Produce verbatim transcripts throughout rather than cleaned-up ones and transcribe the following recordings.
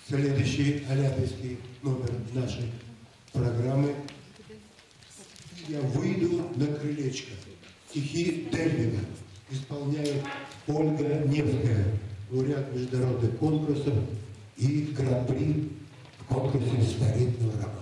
Следующий олимпийский номер нашей программы «Я выйду на крылечко». Стихи Дельвина исполняет Ольга Невская, лауреат международных конкурсов и гран-при в конкурсе старинного романса.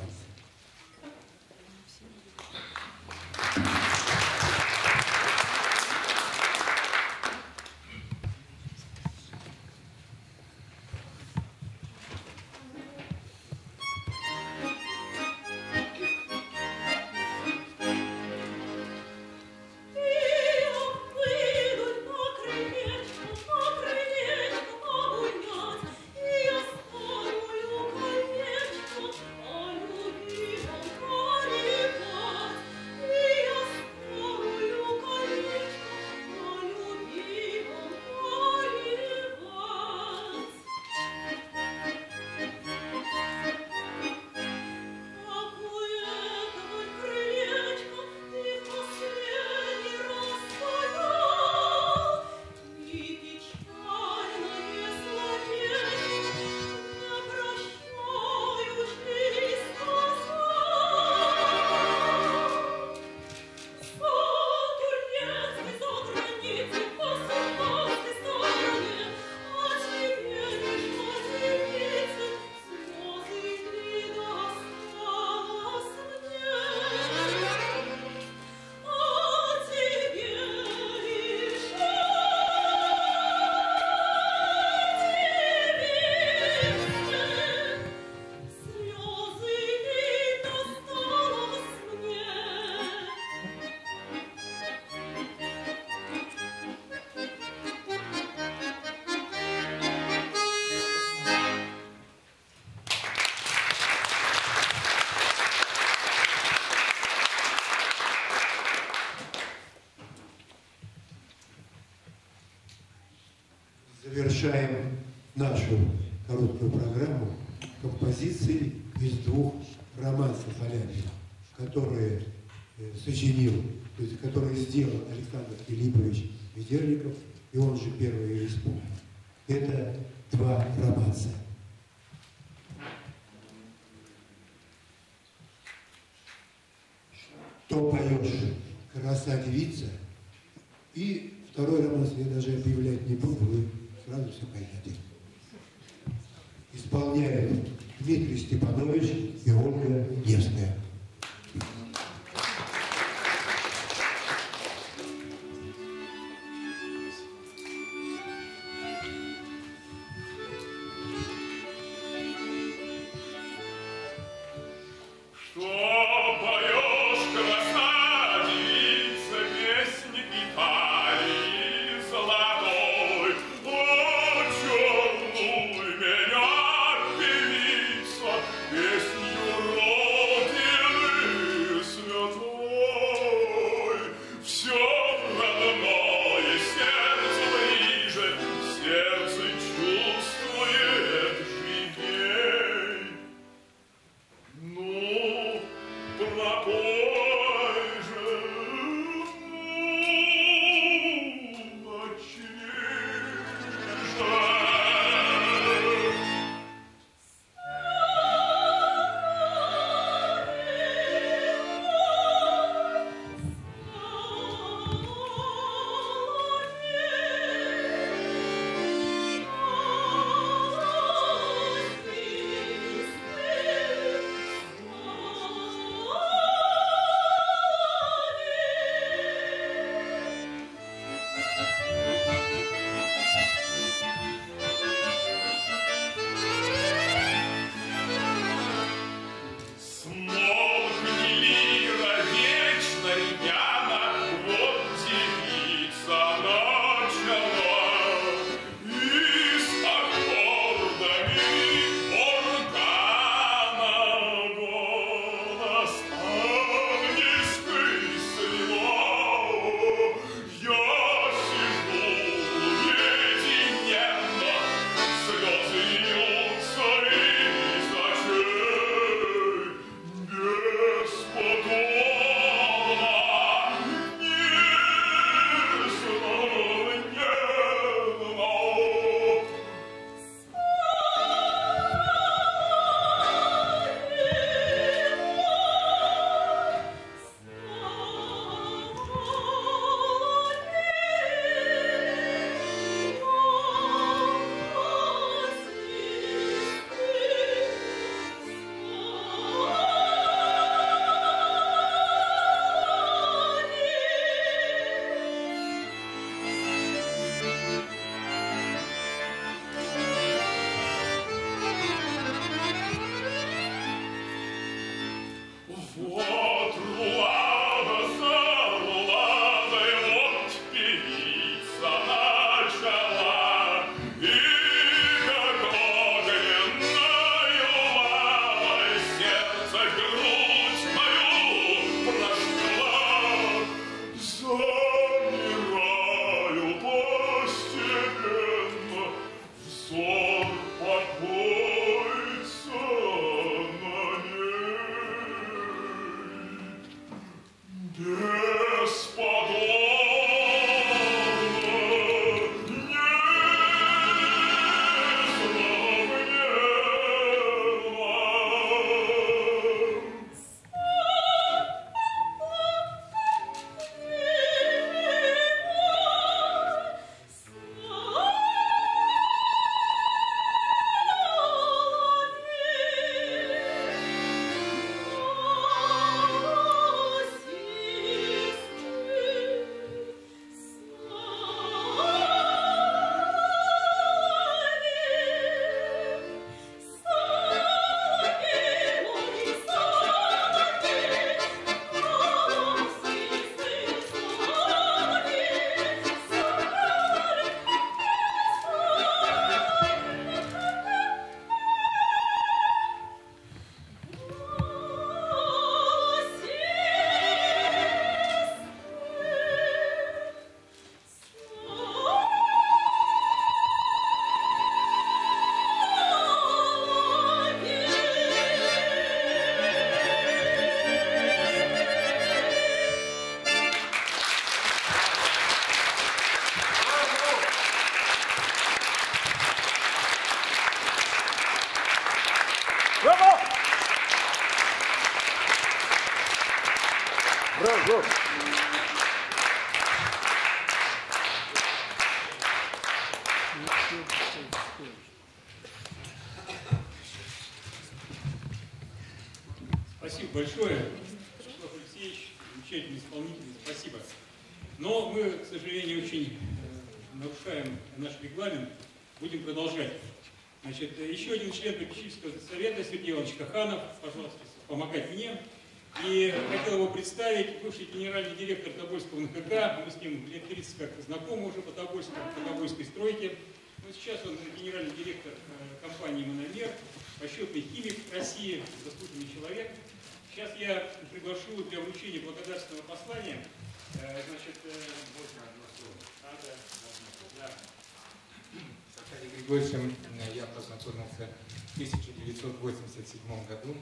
Завершаем нашу короткую программу композицией из двух романсов Аляпина, которые э, сочинил, то есть которые сделал Александр Филиппович Ведерников, и он же первый ее исполнил. Это два романса. «Что поешь, краса девица?» И второй романс я даже объявлять не буду, вы сразу все поймете. Исполняют Дмитрий Степанович и Ольга Невская. Песню родины Браво! Браво! Спасибо большое, Вячеслав Алексеевич, замечательный исполнитель, спасибо. Но мы, к сожалению, очень э, нарушаем наш регламент, будем продолжать. Значит, еще один член попечительского совета, Сергей Иванович Каханов, пожалуйста, помогать мне. И хотел его представить, бывший генеральный директор Тобольского эн ка ка, мы с ним лет тридцать как знакомы уже по Тобольской, по Тобольской стройке. Но сейчас он генеральный директор э, компании «Мономер», почетный химик России, заслуженный человек. Сейчас я приглашу для вручения благодарственного послания. Э, значит, э, вот, а, да, да. С Аркадием Григорьевичем я познакомился в тысяча девятьсот восемьдесят седьмом году.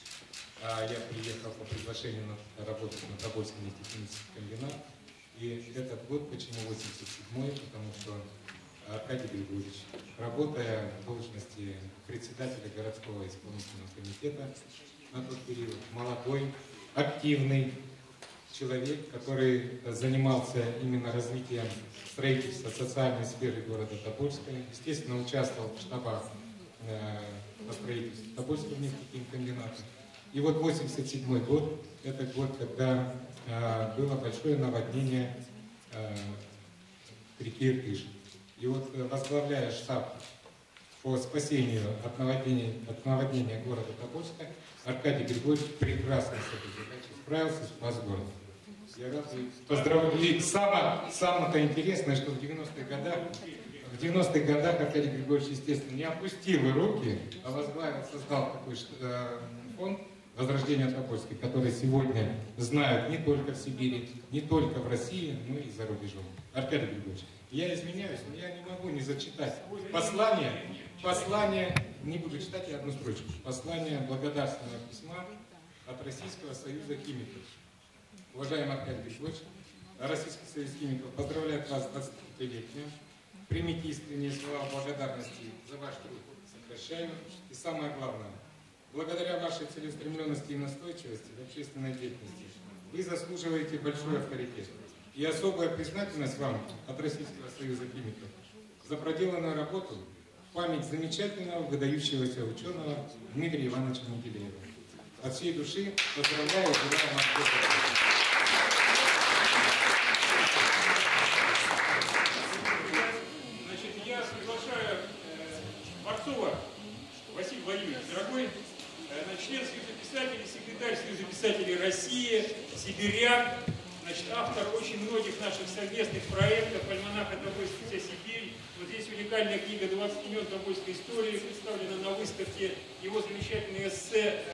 Я приехал по приглашению на работать на Тобольский нефтехимический комбинат. И этот год, почему восемьдесят седьмой, потому что Аркадий Григорьевич, работая в должности председателя городского исполнительного комитета на тот период, молодой, активный человек, который занимался именно развитием строительства социальной сферы города Тобольска, естественно, участвовал в штабах э, по строительству Тобольского нефтехимкомбината. И вот восемьдесят седьмой год, это год, когда э, было большое наводнение э, реки Иртыш. И вот, возглавляя штаб по спасению от наводнения, от наводнения города Тобольска, Аркадий Григорьевич прекрасно с этой задачей справился, спас город. Я рад и поздравляю. И самое, самое-то интересное, что в девяностых годах, в девяностых годах Аркадий Григорьевич, естественно, не опустил руки, а возглавил, создал такой э, фонд возрождения Тобольска, который сегодня знают не только в Сибири, не только в России, но и за рубежом. Аркадий Григорьевич, я извиняюсь, но я не могу не зачитать послание, послание, не буду читать, я одну строчку, послание благодарственного письма от Российского союза химиков. Уважаемый Аркадий Григорьевич, Российский союз химиков поздравляет вас с двадцатипятилетием. Примите искренние слова благодарности за ваш труд, сокращаю. И самое главное, благодаря вашей целеустремленности и настойчивости в общественной деятельности вы заслуживаете большой авторитет. И особая признательность вам от Российского союза химиков за проделанную работу в память замечательного, выдающегося ученого Дмитрия Ивановича Менделеева. От всей души поздравляю и желаю вам успехов. Значит, я приглашаю э, Борцова Василий Владимирович, дорогой, э, член Союза писателей, секретарь Союза писателей России, сибиряк, значит, автор очень многих наших совместных проектов, альманаха «Тобольская вся Сибирь». Вот здесь уникальная книга «двадцать имен Тобольской истории», представлена на выставке, его замечательные эссе